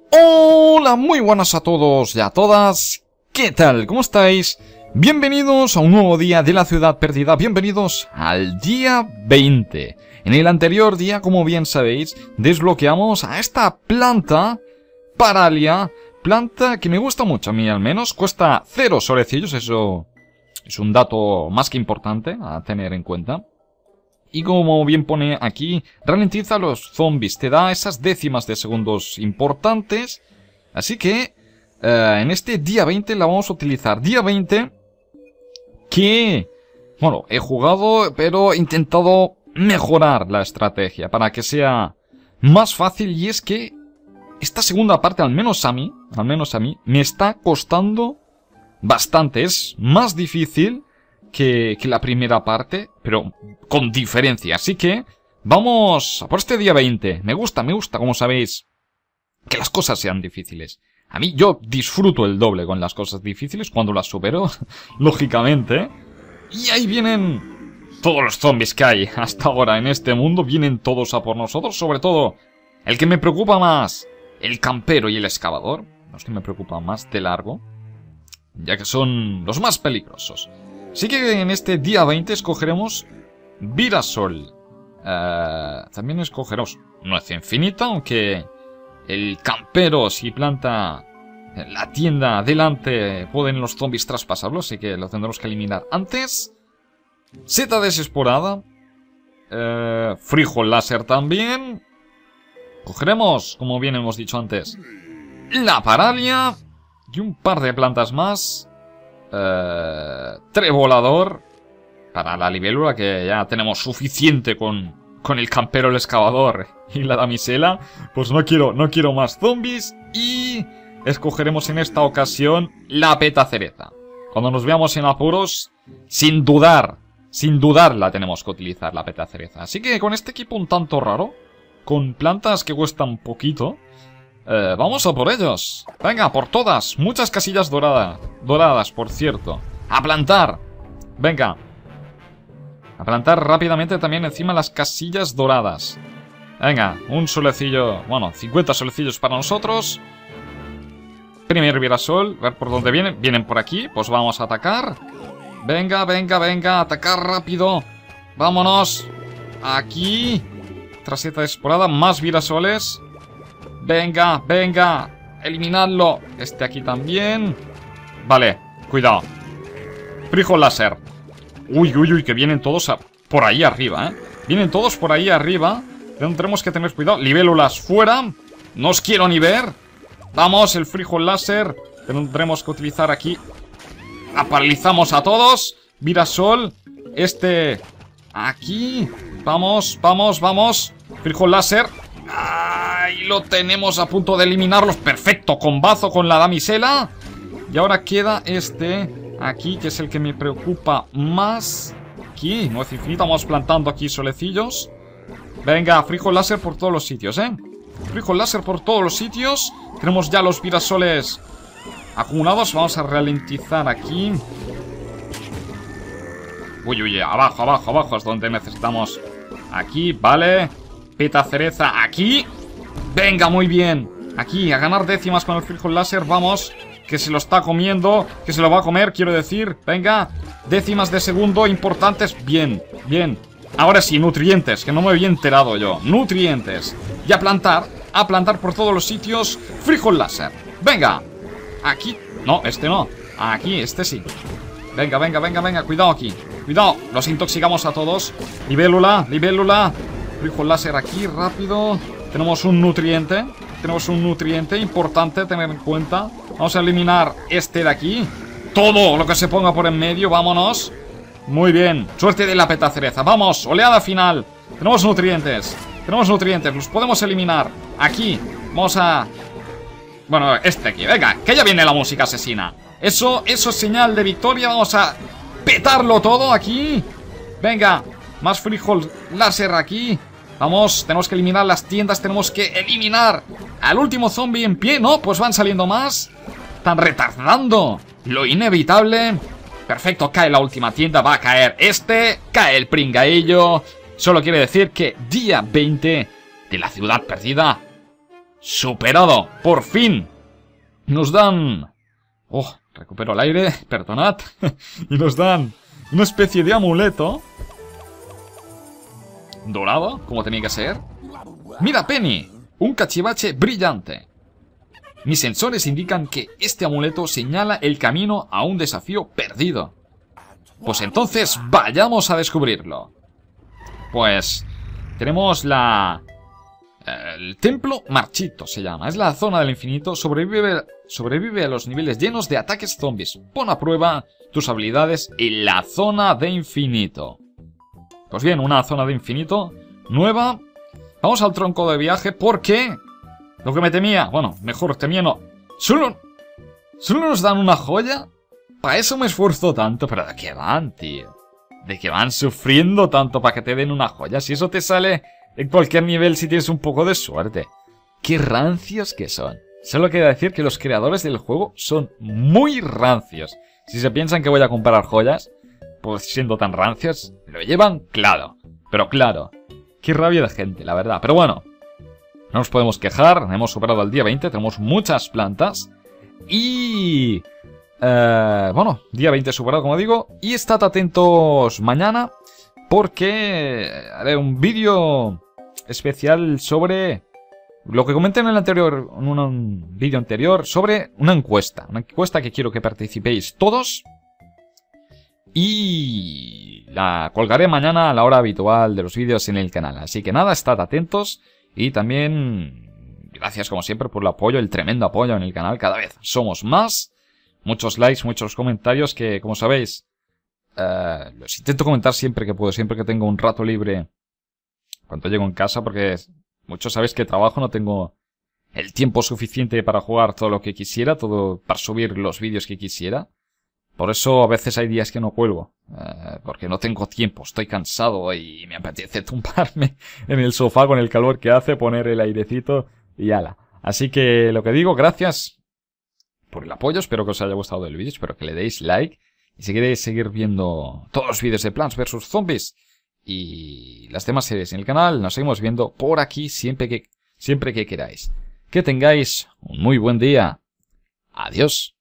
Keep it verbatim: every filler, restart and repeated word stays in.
Hola, muy buenas a todos y a todas. ¿Qué tal? ¿Cómo estáis? Bienvenidos a un nuevo día de la ciudad perdida. Bienvenidos al día veinte. En el anterior día, como bien sabéis, desbloqueamos a esta planta Paralia. Planta que me gusta mucho a mí al menos. Cuesta cero solecillos, eso es un dato más que importante a tener en cuenta. Y como bien pone aquí, ralentiza a los zombies, te da esas décimas de segundos importantes. Así que eh, en este día veinte la vamos a utilizar. Día veinte que, bueno, he jugado, pero he intentado mejorar la estrategia para que sea más fácil. Y es que esta segunda parte, al menos a mí, al menos a mí, me está costando bastante. Es más difícil Que, que la primera parte, pero con diferencia. Así que vamos a por este día veinte. Me gusta, me gusta, como sabéis, que las cosas sean difíciles. A mí yo disfruto el doble con las cosas difíciles cuando las supero, lógicamente. Y ahí vienen todos los zombies que hay hasta ahora en este mundo. Vienen todos a por nosotros, sobre todo el que me preocupa más, el campero y el excavador. Los que me preocupan más de largo, ya que son los más peligrosos. Así que en este día veinte escogeremos Virasol. Uh, también escogeremos Nuez Infinita, aunque el campero, si planta la tienda delante, pueden los zombies traspasarlo, así que lo tendremos que eliminar antes. Seta Desesporada. Uh, frijol láser también. Cogeremos, como bien hemos dicho antes, la Paralia y un par de plantas más. Uh, Trevolador para la libélula, que ya tenemos suficiente con, con el campero, el excavador y la damisela. Pues no quiero, no quiero más zombies. Y escogeremos en esta ocasión la petacereza. Cuando nos veamos en apuros, sin dudar, sin dudar la tenemos que utilizar, la petacereza. Así que con este equipo un tanto raro, con plantas que cuestan poquito, Eh, vamos a por ellos. Venga, por todas. Muchas casillas doradas. Doradas, por cierto. A plantar. Venga. A plantar rápidamente también encima las casillas doradas. Venga, un solecillo. Bueno, cincuenta solecillos para nosotros. Primer Virasol. A ver por dónde vienen. Vienen por aquí. Pues vamos a atacar. Venga, venga, venga. Atacar rápido. Vámonos. Aquí. Traseta Desesporada. Más Virasoles. Venga, venga, eliminadlo. Este aquí también. Vale, cuidado. Frijol láser. Uy, uy, uy, que vienen todos a... por ahí arriba, ¿eh? Vienen todos por ahí arriba. Tendremos que tener cuidado. Libélulas fuera. No os quiero ni ver. Vamos, el frijol láser. Tendremos que utilizar aquí. La paralizamos a todos. Virasol. Este... aquí. Vamos, vamos, vamos. Frijol láser. Ahí lo tenemos a punto de eliminarlos. Perfecto, combazo con la damisela. Y ahora queda este aquí, que es el que me preocupa más. Aquí, Nuez Infinita. Vamos plantando aquí solecillos. Venga, frijol láser por todos los sitios, ¿eh? Frijol láser por todos los sitios. Tenemos ya los virasoles acumulados. Vamos a ralentizar aquí. Uy, uy, abajo, abajo, abajo es donde necesitamos. Aquí, vale. Petacereza aquí. Venga, muy bien. Aquí, a ganar décimas con el frijol láser. Vamos, que se lo está comiendo. Que se lo va a comer, quiero decir. Venga, décimas de segundo importantes. Bien, bien. Ahora sí, nutrientes, que no me había enterado yo. Nutrientes. Y a plantar, a plantar por todos los sitios. Frijol láser. Venga. Aquí, no, este no. Aquí, este sí. Venga, venga, venga, venga, cuidado aquí. Cuidado, los intoxicamos a todos. Libélula, libélula. Frijol láser aquí, rápido. Tenemos un nutriente. Tenemos un nutriente importante a tener en cuenta. Vamos a eliminar este de aquí. Todo lo que se ponga por en medio, vámonos. Muy bien, suerte de la petacereza. Vamos, oleada final. Tenemos nutrientes. Tenemos nutrientes, los podemos eliminar. Aquí, vamos a... bueno, este aquí, venga, que ya viene la música asesina. Eso, eso es señal de victoria. Vamos a petarlo todo aquí. Venga, más frijol láser aquí. Vamos, tenemos que eliminar las tiendas. Tenemos que eliminar al último zombie en pie. No, pues van saliendo más. Están retardando lo inevitable. Perfecto, cae la última tienda. Va a caer este, cae el pringaillo. Solo quiere decir que día veinte de la ciudad perdida superado, por fin. Nos dan... Oh, recupero el aire, perdonad. Y nos dan una especie de amuleto dorado, como tenía que ser. Mira, Penny, un cachivache brillante. Mis sensores indican que este amuleto señala el camino a un desafío perdido. Pues entonces vayamos a descubrirlo. Pues tenemos la... El templo marchito se llama. Es la zona del infinito. Sobrevive, sobrevive a los niveles llenos de ataques zombies. Pon a prueba tus habilidades en la zona de infinito. Pues bien, una zona de infinito nueva. Vamos al tronco de viaje porque... Lo que me temía... Bueno, mejor temía no. Solo... Solo nos dan una joya. Para eso me esfuerzo tanto. Pero ¿de qué van, tío? ¿De qué van sufriendo tanto para que te den una joya? Si eso te sale... En cualquier nivel si tienes un poco de suerte. Qué rancios que son. Solo queda decir que los creadores del juego son muy rancios. Si se piensan que voy a comprar joyas, pues siendo tan rancios, lo llevan claro. Pero claro, qué rabia de gente, la verdad. Pero bueno, no nos podemos quejar. Hemos superado el día veinte, tenemos muchas plantas. Y... Eh, bueno, día veinte superado, como digo. Y estad atentos mañana, porque haré un vídeo especial sobre lo que comenté en el anterior, en un vídeo anterior, sobre una encuesta. Una encuesta que quiero que participéis todos. Y la colgaré mañana a la hora habitual de los vídeos en el canal. Así que nada, estad atentos. Y también, gracias como siempre por el apoyo, el tremendo apoyo en el canal. Cada vez somos más. Muchos likes, muchos comentarios que, como sabéis... Uh, los intento comentar siempre que puedo, siempre que tengo un rato libre cuando llego en casa, porque muchos sabéis que trabajo, no tengo el tiempo suficiente para jugar todo lo que quisiera, todo para subir los vídeos que quisiera. Por eso a veces hay días que no cuelgo, uh, porque no tengo tiempo, estoy cansado y me apetece tumbarme en el sofá con el calor que hace, poner el airecito y ala. Así que lo que digo, gracias por el apoyo, espero que os haya gustado el vídeo, espero que le deis like. Y si queréis seguir viendo todos los vídeos de Plants versus. Zombies y las demás series en el canal, nos seguimos viendo por aquí siempre que, siempre que queráis. Que tengáis un muy buen día. Adiós.